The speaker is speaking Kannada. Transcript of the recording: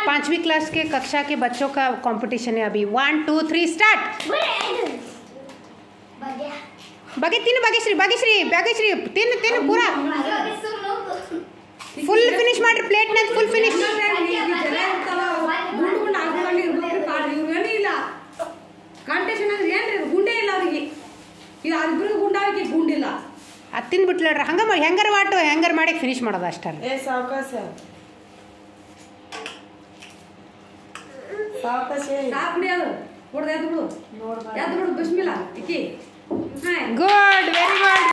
5वीं क्लास के कक्षा के बच्चों का कंपटीशन है अभी। 1 2 3 स्टार्ट। बाकी तीन भाग्यश्री तीन पूरा फुल फिनिश ಮಾಡ್ರಿ ಪ್ಲೇಟ್ ನ ಫುಲ್ ಫಿನಿಶ್ ಇಲ್ಲ ಕಾಂಪಿಟೇಷನ್ ಅಂದ್ರೆ ಏನ್ರಿ ಗುಂಡೆ ಇಲ್ಲ ಅವರಿಗೆ ಇದು ಅದ್ಬಿರು ಗುಂಡಾವಿಗೆ ಗುಂಡಿಲ್ಲ ಅದು ತಿಂದ್ಬಿಟ್ಲಡ್ರ ಹಂಗ ಮಾಡಿ ಹೆಂಗರ ವಾಟು ಹೆಂಗರ ಮಾಡಿ ಫಿನಿಶ್ ಮಾಡೋದು ಅಷ್ಟಲ್ಲ ಏ ಸಾವಕಾಶ ಸಾಪ್ನೆ ಅದು ಹೊಡೆದ ಎದ್ದು ಬಿಡು ಬಿಸ್ಮಿಲ್ಲಾ ಇಕ್ಕಿ ಗುಡ್ ವೆರಿ ಗುಡ್